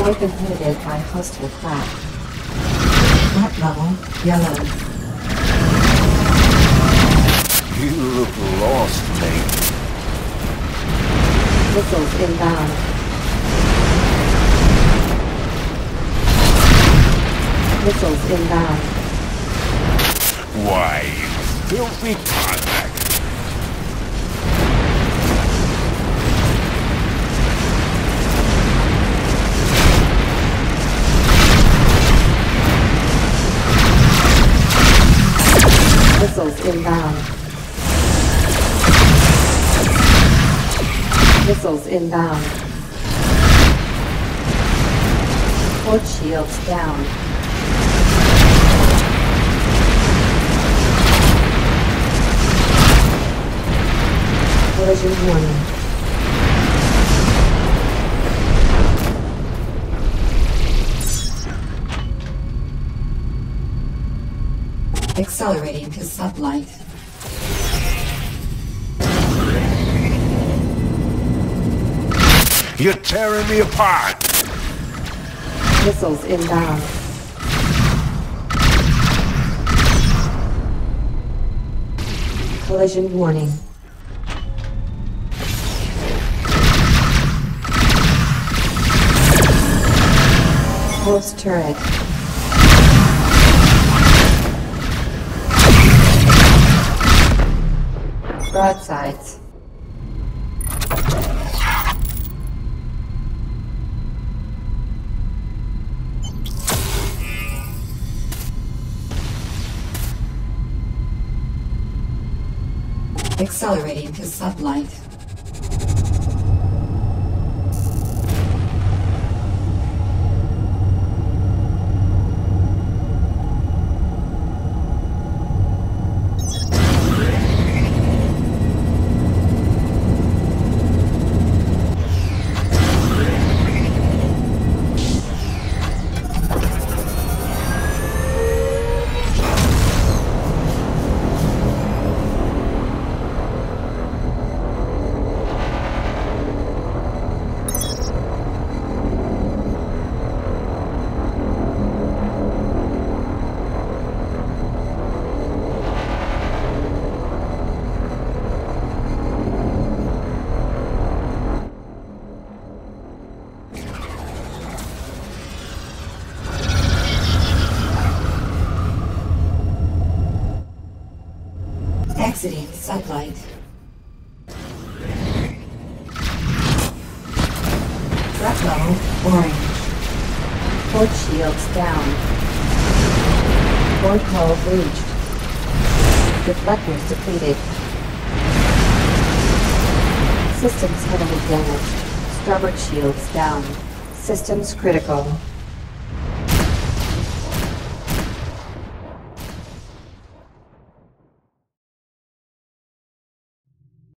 Port inhibited by hostile craft. Threat level yellow. You look lost, mate. Missiles inbound. Missiles inbound. Why, you filthy contact. Missiles inbound. Missiles inbound. Port shields down. Collision warning. Accelerating to sublight. You're tearing me apart. Missiles inbound. Collision warning. Pulse turret. Broadsides. Accelerating to sublight. Exiting sublight. Threat level orange. Port shields down. Port hull breached. Deflectors depleted. Systems heavily damaged. Starboard shields down. Systems critical.